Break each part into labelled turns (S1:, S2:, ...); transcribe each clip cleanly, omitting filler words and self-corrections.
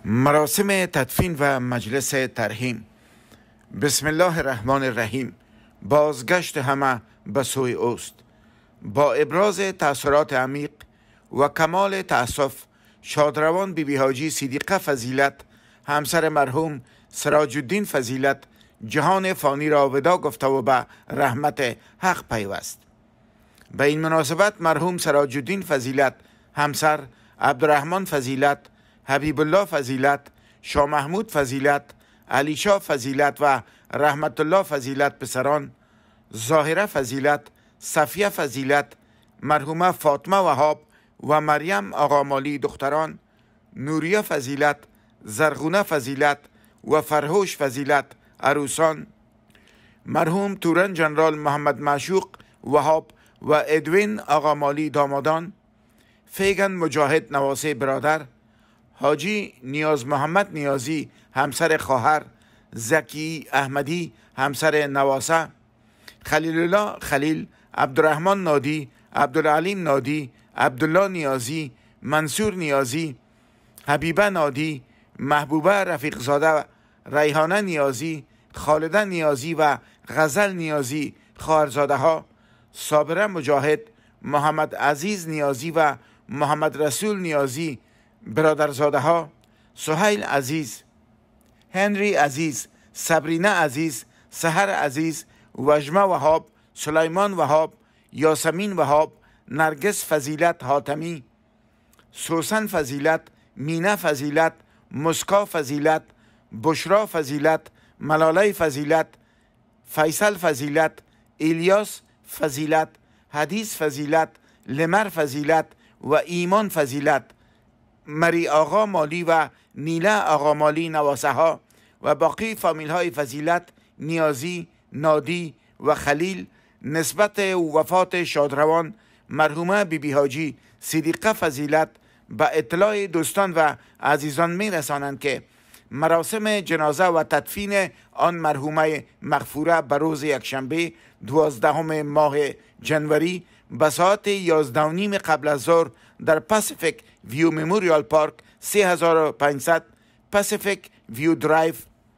S1: مراسم تدفین و مجلس ترحیم. بسم الله الرحمن الرحیم. بازگشت همه به سوی اوست. با ابراز تأثیرات عمیق و کمال تأسف، شادروان بیبی حاجی صدیقه فضیلت، همسر مرحوم سراج الدین فضیلت، جهان فانی را ودا گفته و به رحمت حق پیوست. به این مناسبت مرحوم سراج الدین فضیلت همسر، عبدالرحمن فضیلت، حبیب الله فضیلت، شاه محمود فضیلت، علی شاه فضیلت و رحمت الله فضیلت پسران، ظاهره فضیلت، صفیه فضیلت، مرحومه فاطمه وهاب و مریم آقامالی دختران، نوریه فضیلت، زرغونه فضیلت و فرهوش فضیلت عروسان، مرحوم تورن جنرال محمد معشوق وهاب و ادوین آقامالی دامادان، فیگن مجاهد نواسه برادر، حاجی نیاز محمد نیازی همسر خواهر، زکی احمدی همسر نواسه، خلیل الله خلیل، عبدالرحمن نادی، عبدالعلیم نادی، عبدالله نیازی، منصور نیازی، حبیبه نادی، محبوبه رفیق زاده، ریحانه نیازی، خالده نیازی و غزل نیازی خواهرزاده ها، صابره مجاهد، محمد عزیز نیازی و محمد رسول نیازی برادرزاده ها، سهیل عزیز، هنری عزیز، صبرینه عزیز، سحر عزیز، وجمه وهاب، سلیمان وهاب، یاسمین وهاب، نرگس فضیلت حاتمی، سوسن فضیلت، مینه فضیلت، مسکا فضیلت، بشرا فضیلت، ملاله فضیلت، فیصل فضیلت، الیاس فضیلت، حدیث فضیلت، لمر فضیلت و ایمان فضیلت، مری آقا مالی و نیله آقا مالی نواسه ها و باقی فامیل های فضیلت، نیازی، نادی و خلیل نسبت وفات شادروان مرحومه بیبی حاجی صدیقه فضیلت به اطلاع دوستان و عزیزان می رسانند که مراسم جنازه و تدفین آن مرحومه مغفوره به روز یکشنبه 12 ماه جنوری به ساعت 11:30 قبل از ظهر در پاسیفیک ویو مموریال پارک 3500 پاسیفیک ویو درایو،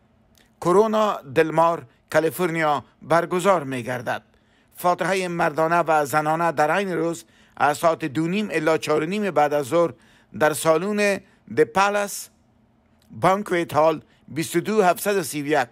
S1: کرونا دلمار، کالیفرنیا برگزار می گردد. فاتحه مردانه و زنانه در عین روز از ساعت 2:30 الی 4:30 بعد از ظهر در سالن د پالاس بانکویت هال 22731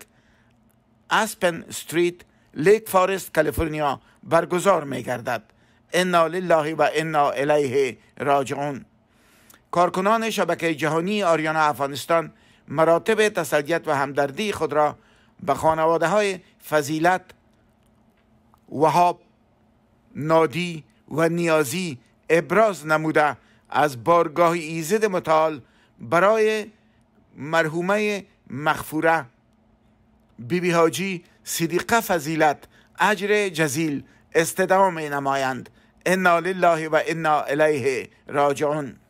S1: اسپن استریت، لیک فارست، کالیفرنیا برگزار می گردد. انا لله و انا الیه راجعون. کارکنان شبکه جهانی آریانا افغانستان مراتب تسلیت و همدردی خود را به خانواده های فضیلت، وهاب، نادی و نیازی ابراز نموده از بارگاه ایزد متعال برای مرحومه مغفوره بیبی حاجی صدیقه فضیلت اجر جزیل استدعا می نمایند. انا لله و انا الیه راجعون.